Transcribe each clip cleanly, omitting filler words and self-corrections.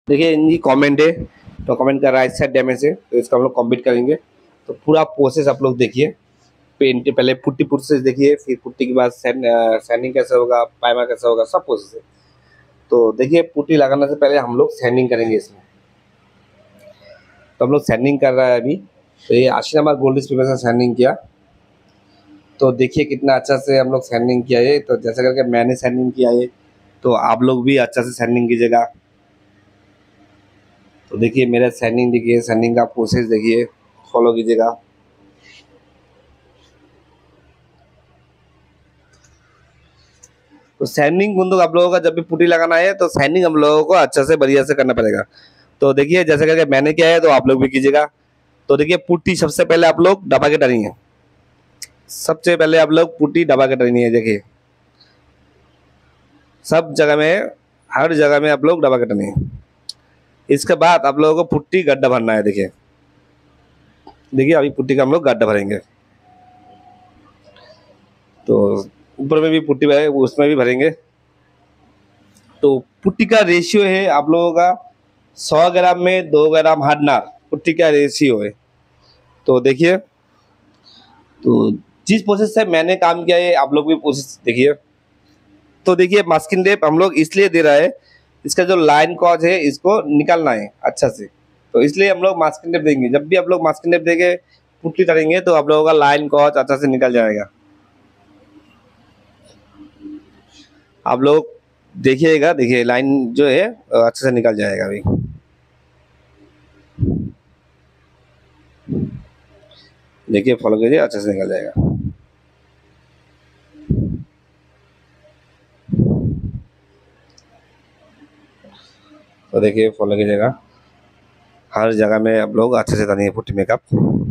देखिए इनकी कमेंट है, तो कमेंट का राइट साइड डैमेज है, तो इसका हम लोग कंप्लीट करेंगे। तो पूरा प्रोसेस आप लोग देखिए। पेंट पहले पुट्टी प्रोसेस देखिए, फिर पुट्टी के बाद सैंडिंग कैसे होगा, प्राइमर कैसे होगा, सब प्रोसेस है। तो देखिए पुट्टी लगाने से पहले हम लोग सैंडिंग करेंगे इसमें। तो हम लोग सैंडिंग कर रहा है अभी। तो ये 80 नंबर गोल्ड पेपर से सैंडिंग किया। तो देखिए कितना अच्छा से हम लोग सैंडिंग किया है। तो जैसे करके मैंने सैंडिंग किया है, तो आप लोग भी अच्छा से सैंडिंग कीजिएगा। तो देखिए मेरा सैंडिंग देखिए, सैंडिंग का प्रोसेस देखिए, फॉलो कीजिएगा। तो सैंडिंग बंदूक आप लोगों का जब भी पुट्टी लगाना है, तो सैंडिंग हम लोगों को अच्छा से बढ़िया से करना पड़ेगा। तो देखिए जैसे करके मैंने किया है, तो आप लोग भी कीजिएगा। तो देखिए पुट्टी सबसे पहले आप लोग दबा के डालेंगे। सबसे पहले आप लोग पुट्टी दबा के डालेंगे। देखिए सब जगह में, हर जगह में आप लोग दबा के डालेंगे। इसके बाद आप लोगों को पुट्टी गड्ढा भरना है। देखिए देखिए अभी पुट्टी का हम लोग गड्ढा भरेंगे। तो ऊपर में भी पुट्टी भरे, उसमें भी भरेंगे। तो पुट्टी का रेशियो है आप लोगों का 100 ग्राम में 2 ग्राम हार्डनर, पुट्टी का रेशियो है। तो देखिए, तो जिस प्रोसेस से मैंने काम किया है, आप लोग भी प्रोसेस देखिए। तो देखिए मास्किंग टेप हम लोग इसलिए दे रहा है, इसका जो लाइन कॉज है इसको निकालना है अच्छा से। तो इसलिए हम लोग मास्किंग टेप देंगे। जब भी आप लोग मास्किंग टेप देके पुट्टी करेंगे, तो आप लोगों का लाइन कॉज अच्छा से निकल जाएगा। आप लोग देखिएगा, देखिए लाइन जो है अच्छे से निकल जाएगा अभी। देखिए फॉलो कीजिए, अच्छे से निकल जाएगा। तो देखिए फॉलो कीजिएगा, हर जगह में आप लोग अच्छे से डालेंगे पुट्टी मेकअप।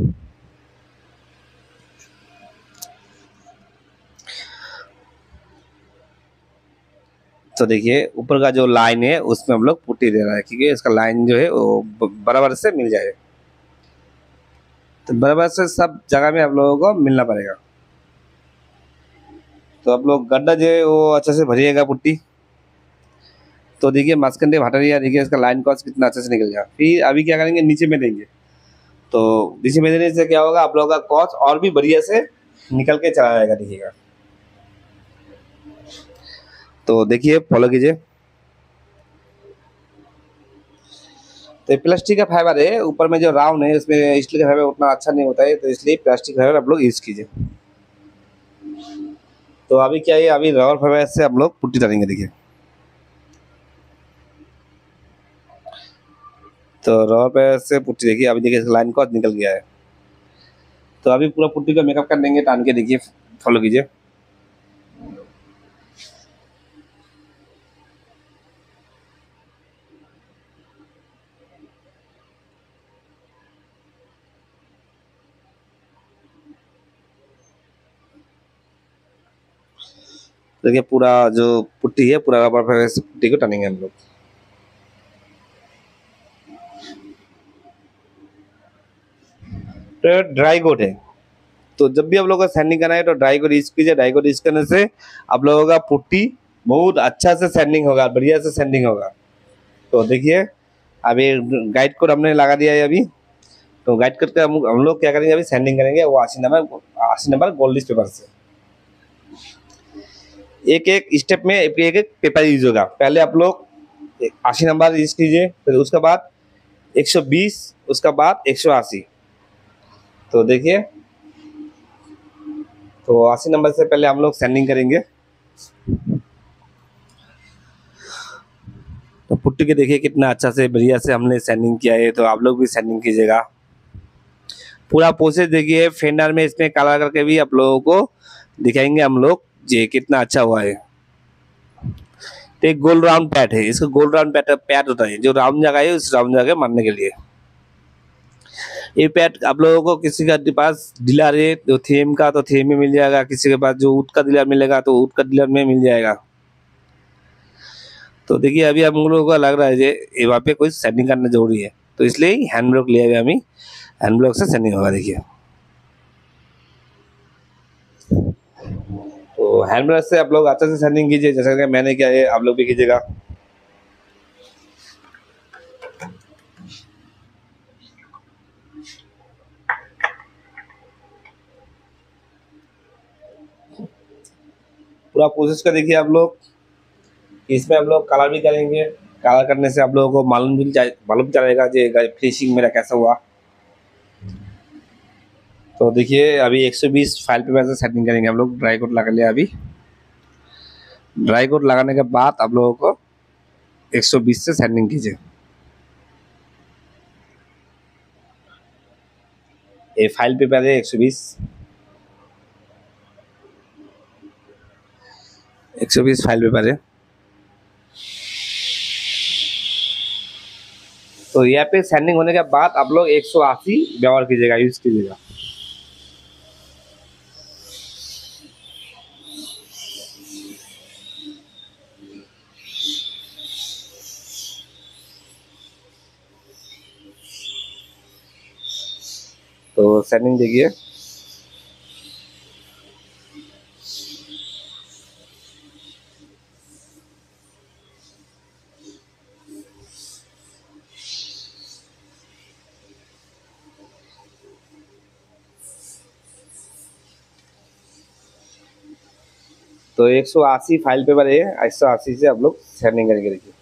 तो देखिए ऊपर का जो लाइन है उसमें हम लोग पुट्टी दे रहा है, क्योंकि इसका लाइन जो है वो बराबर से मिल जाए। तो बराबर से सब जगह में आप लोगों को मिलना पड़ेगा। तो आप लोग गड्ढा जो है वो अच्छे से भरिएगा पुट्टी। तो देखिए मास्कंडे हटा दिया, देखिए इसका लाइन कॉस्ट कितना अच्छे से निकल गया। फिर अभी क्या करेंगे, नीचे में देंगे। तो नीचे में देने से क्या होगा, आप लोगों का कॉस्ट और भी बढ़िया से निकल के चला जाएगा। देखिएगा, तो देखिए फॉलो कीजिए। तो प्लास्टिक का फाइबर है, ऊपर में जो राउंड है उसमें स्टील का फाइबर उतना अच्छा नहीं होता है, तो इसलिए प्लास्टिक फाइबर आप लोग यूज कीजिए। तो अभी क्या है, अभी रबर फाइबर से हम लोग पुट्टी डालेंगे। देखिए तो रबर फाइबर से पुट्टी, देखिए अभी देखिए लाइन कॉस्ट निकल गया है। तो अभी पूरा पुट्टी का मेकअप कर देंगे टान के। देखिए फॉलो कीजिए। देखिए पूरा जो पुट्टी है, पूरा रबर फाइबर से पुट्टी को टानेंगे हम लोग। तो ड्राई कोट है, तो जब भी आप लोगों को सैंडिंग करना है तो ड्राई कोट यूज कीजिए। ड्राई कोट यूज करने से आप लोगों का पुट्टी बहुत अच्छा से सैंडिंग होगा, बढ़िया से सैंडिंग होगा। तो देखिए अभी गाइड कोड हमने लगा दिया है अभी। तो गाइड कोड का हम लोग क्या करेंगे, अभी सैंडिंग करेंगे वो 80 नंबर गोल्ड पेपर से। एक एक स्टेप में एक एक पेपर यूज होगा। पहले आप लोग 80 नंबर यूज कीजिए, फिर उसके बाद 120, उसका बाद 180। तो देखिए, तो 80 नंबर से पहले हम लोग सैंडिंग करेंगे। तो पुट्टी के देखिए कितना अच्छा से बढ़िया से हमने सैंडिंग किया है, तो आप लोग भी सैंडिंग कीजिएगा। पूरा प्रोसेस देखिए, फेंडर में इसमें काला करके भी आप लोगों को दिखाएंगे हम लोग ये कितना अच्छा हुआ है। तो एक गोल राउंड पैड है, इसका गोल राउंड पैड पैड होता है, जो राउंड जगह है उस राउंड जगह मारने के लिए। ये पैड आप लोगों को किसी का पास डीलर है तो थीम का, तो थीम में मिल जाएगा। किसी के पास जो ऊट का डीलर मिलेगा, तो ऊट का डीलर में मिल जाएगा। तो देखिए अभी हम लोगों को लग रहा है ये वहाँ पे कोई सेटिंग करना जरूरी है, तो इसलिए हैंड ब्लॉक लिया गया। हमें हैंड ब्लॉक से सेटिंग होगा। देखिए तो हैंड ब्लॉक से आप लोग अच्छे से सेटिंग कीजिए, जैसा कि मैंने किया है आप लोग भी कीजिएगा। पूरा प्रोसेस का देखिए आप लोग। इसमें हम लोग कलर भी करेंगे, कलर करने से आप लोगों को मालूम चलेगा कि फिनिशिंग मेरा कैसा हुआ। तो देखिए अभी 120 फाइल पे वैसे सेटिंग करेंगे हम लोग। ड्राई कोट लगा लिया अभी। ड्राई कोट लगाने के बाद आप लोगों को 120 से सेटिंग कीजिए। ये फाइल पेपर है 120 फाइल पेपर है। तो यहाँ पे सेंडिंग होने के बाद आप लोग 180 व्यवहार कीजिएगा, यूज कीजिएगा। तो सेंडिंग देखिए। तो 180 फाइल पेपर है, 180 से आप लोग सेंडिंग करेंगे। देखिए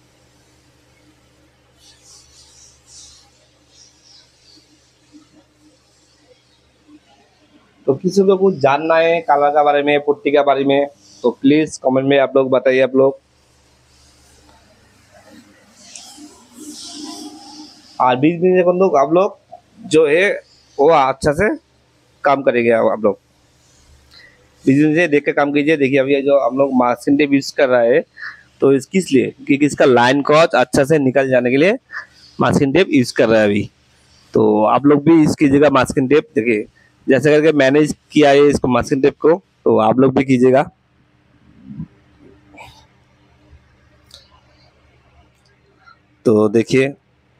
तो किसी को कुछ जानना है कलर के बारे में, पुट्टी के बारे में, तो प्लीज कमेंट में आप लोग बताइए। आप लोग और बीच बीच में लोग आप लोग जो है वो अच्छा से काम करेंगे। आप लोग बीच बीच में देख के काम कीजिए। देखिए अभी जो हम लोग मास्किंग टेप यूज कर रहा है, तो इसकी इसलिए क्योंकि इसका लाइन कॉज अच्छा से निकल जाने के लिए मास्किंग टेप यूज कर रहा है अभी। तो आप लोग भी इसकी जगह मास्किंग टेप देखिए, जैसे करके मैनेज किया है इसको मास्किंग टेप को, तो आप लोग भी कीजिएगा। तो देखिए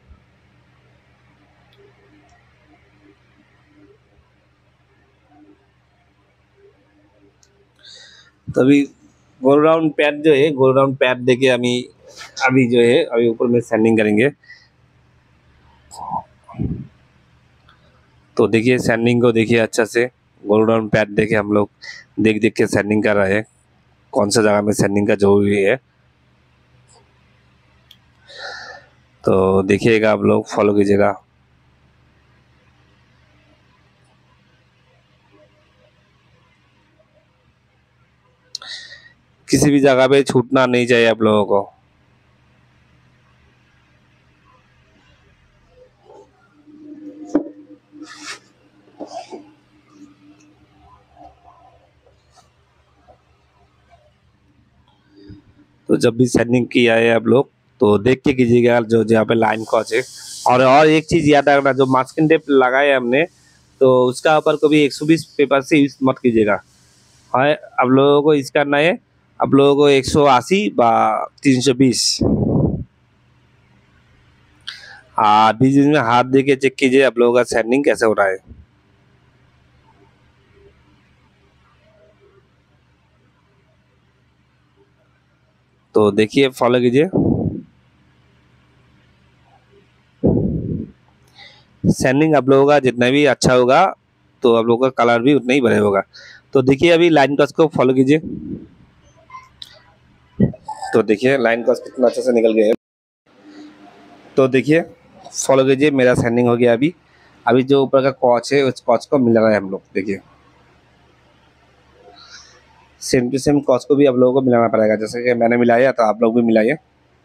तभी गोल राउंड पैड जो है, गोल राउंड पैड देखिए अभी जो है अभी ऊपर में सैंडिंग करेंगे। तो देखिए सैंडिंग को देखिए अच्छा से गोल राउंड पैड देखिए हम लोग देख देख के सैंडिंग कर रहे हैं, कौन सा जगह में सैंडिंग का जरूरी है। तो देखिएगा आप लोग फॉलो कीजिएगा। किसी भी जगह पे छूटना नहीं चाहिए आप लोगों को। तो जब भी सेंडिंग किया है आप लोग तो देख के कीजिएगा जो जहाँ पे लाइन क्रॉस है। और एक चीज याद रखना, जो मास्किंग टेप लगाए हमने तो उसका ऊपर कभी 120 पेपर से यूज मत कीजिएगा। हाँ आप लोगों को इसका करना है, आप लोगों को 180 बा 320 बीच बीच में हाथ दे के चेक कीजिए आप लोगों का सेंडिंग कैसे हो रहा है। तो देखिए फॉलो कीजिए। सेंडिंग आप लोगों का जितना भी अच्छा होगा तो आप लोगों का कलर भी उतना ही बढ़िया होगा। तो देखिए अभी लाइन कस को फॉलो कीजिए। तो देखिए लाइन कस कितना अच्छे से निकल गया है। तो देखिए फॉलो कीजिए, मेरा सेंडिंग हो गया अभी। अभी जो ऊपर का कॉच है उस कॉच को मिला रहा है हम लोग। देखिए सेम टू सेम कॉच को भी आप लोगों को मिलाना पड़ेगा, जैसे कि मैंने मिलाया तो आप लोग भी मिलाइए।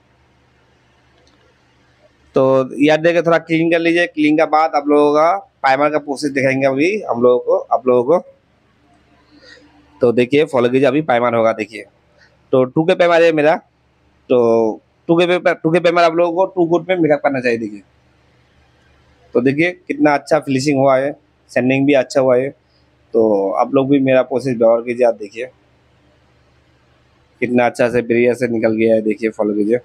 तो याद देके थोड़ा क्लीन कर लीजिए। क्लीन के बाद आप लोगों का प्राइमर का प्रोसेस दिखाएंगे अभी हम लोगों को आप लोगों को। तो देखिए फॉलो कीजिए, अभी प्राइमर होगा। देखिए तो 2 के प्राइमर है मेरा। तो 2 के प्राइमर आप लोगों को 2 कोट में मेकअप करना चाहिए। देखिए तो देखिए कितना अच्छा फिनिशिंग हुआ है, सेंडिंग भी अच्छा हुआ है। तो आप लोग भी मेरा प्रोसेस व्यवहार कीजिए। आप देखिए कितना अच्छा से बढ़िया से निकल गया है। देखिए फॉलो कीजिए।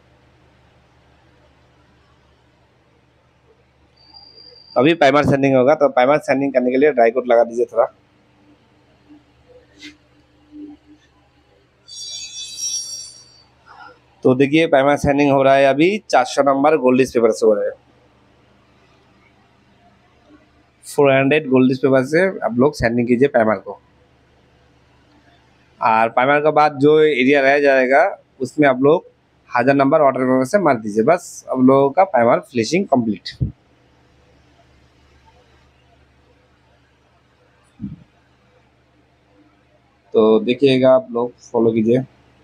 अभी प्राइमर सेंडिंग होगा, तो प्राइमर सेंडिंग करने के लिए ड्राई कोट लगा दीजिए थोड़ा। तो देखिए प्राइमर सेंडिंग हो रहा है अभी 400 नंबर गोल्डिश पेपर से हो रहा है। 400 गोल्डिश पेपर से आप लोग सेंडिंग कीजिए प्राइमर को। और प्राइमर के बाद जो एरिया रह जाएगा उसमें आप लोग 1000 नंबर वाटर पेपर से मार दीजिए। बस अब लोगों का प्राइमर फिनिशिंग कंप्लीट। तो देखिएगा, आप लोग फॉलो कीजिए।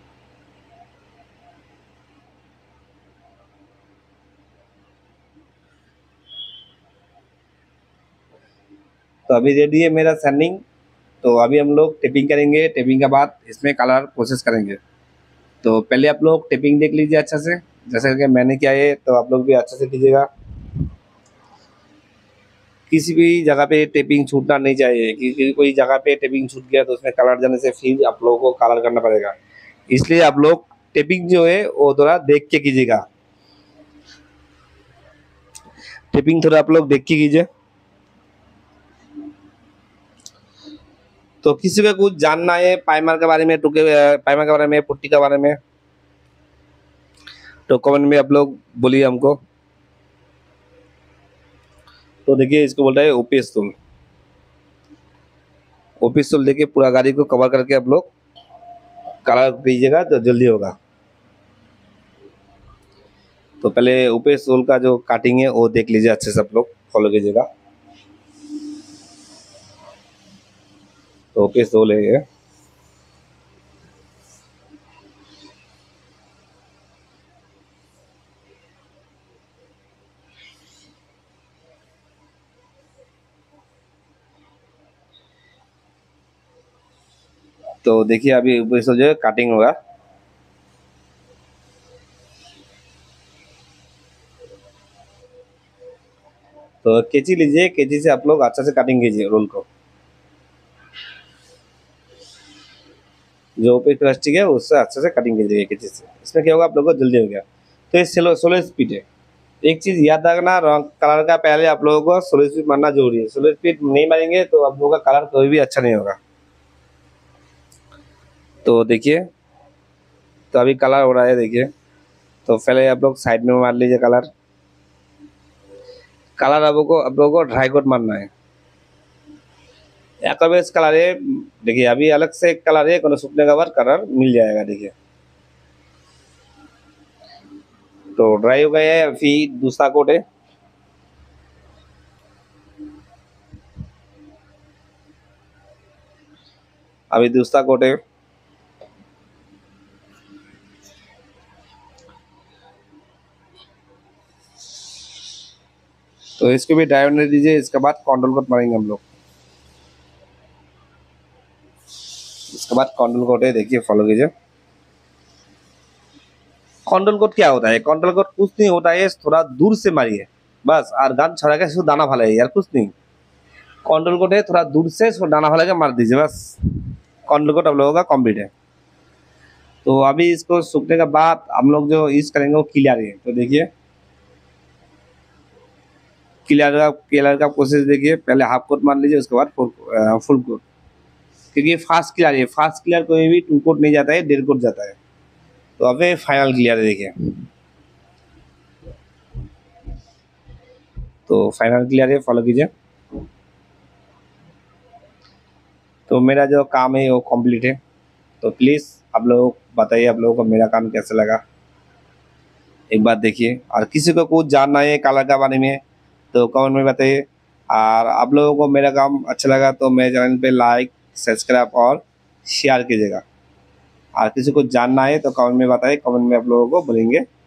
तो अभी रेडी है मेरा सैंडिंग। तो अभी हम लोग टेपिंग करेंगे। टेपिंग के बाद इसमें कलर प्रोसेस करेंगे। तो पहले आप लोग टेपिंग देख लीजिए अच्छा से, जैसे कि मैंने किया है, तो आप लोग भी अच्छे से कीजिएगा। किसी भी जगह पे टेपिंग छूटना नहीं चाहिए, क्योंकि कोई जगह पे टेपिंग छूट गया तो उसमें कलर जाने से फिर आप लोगों को कलर करना पड़ेगा। इसलिए आप लोग टेपिंग जो है वो थोड़ा देख के कीजिएगा। टेपिंग थोड़ा आप लोग देख के कीजिए। तो किसी को कुछ जानना है प्राइमर के बारे में, टुके प्राइमर के बारे में, पुट्टी के बारे में, तो कमेंट में आप लोग बोलिए हमको। तो देखिए, इसको बोल रहा है ओपीएस टूल। ओपीएस टूल देखिए पूरा गाड़ी को कवर करके आप लोग कलर दीजिएगा तो जल्दी होगा। तो पहले ओपीएस टूल का जो कटिंग है वो देख लीजिए अच्छे से, आप लोग फॉलो कीजिएगा। तो ओपीएस टूल है ये। तो देखिए अभी ओपीएस टूल जो है कटिंग होगा। तो कैंची लीजिए, कैंची से आप लोग अच्छा से कटिंग कीजिए रोल को। जो ओपीएस प्लास्टिक है उससे अच्छे से कटिंग कीजिएगा कैंची से। इसमें क्या होगा, आप लोगों को जल्दी हो गया। तो ये 16 स्पीड है। एक चीज याद रखना, रंग कलर का पहले आप लोगों को 16 स्पीड मारना जरूरी है। 16 स्पीड नहीं मारेंगे तो आप लोगों का कलर कोई भी अच्छा नहीं होगा। तो देखिए, तो अभी कलर हो रहा है देखिए। तो पहले आप लोग साइड में मार लीजिए कलर। कलर आप लोगों को ड्राई कोट मारना है। एक्वाबेस कलर है देखिए, अभी अलग से एक कलर है, कोनो सूखने के बाद कलर मिल जाएगा देखिए। तो ड्राई हो गया है, अभी दूसरा कोट है। अभी दूसरा कोट है। तो इसको भी ड्राई होने दीजिए। इसके बाद कंट्रोल कोट मारेंगे हम लोग। इसके बाद कंट्रोल कोट है देखिए, फॉलो कीजिए। कंट्रोल कोट क्या होता है? कंट्रोल कोट कुछ नहीं होता है, थोड़ा दूर से मारिए बस। और गान छड़ा के सिर्फ दाना फैलाइए यार, कुछ नहीं। कंट्रोल कोट है, थोड़ा दूर से दाना फैला के मार दीजिए बस। कंट्रोल कोट आप लोगों का कंप्लीट है। तो अभी इसको सूखने के बाद हम लोग जो यूज करेंगे वो क्लियर है। तो देखिए, क्लियर का प्रोसेस देखिए। पहले हाफ कोट मार लीजिए, उसके बाद फुल कोट। क्योंकि फास्ट क्लियर है, फास्ट क्लियर कोई भी 2 कोट नहीं जाता है, 1.5 कोट जाता है। तो अभी फाइनल क्लियर है देखिए। तो फाइनल क्लियर है, फॉलो कीजिए। तो मेरा जो काम है वो कंप्लीट है। तो प्लीज़ आप लोग बताइए, आप लोगों को मेरा काम कैसा लगा, एक बात देखिए। और किसी को कुछ जानना है कलर के बारे में तो कमेंट में बताइए। और आप लोगों को मेरा काम अच्छा लगा तो मेरे चैनल पे लाइक, सब्सक्राइब और शेयर कीजिएगा। और किसी को जानना है तो कमेंट में बताइए, कमेंट में आप लोगों को बोलेंगे।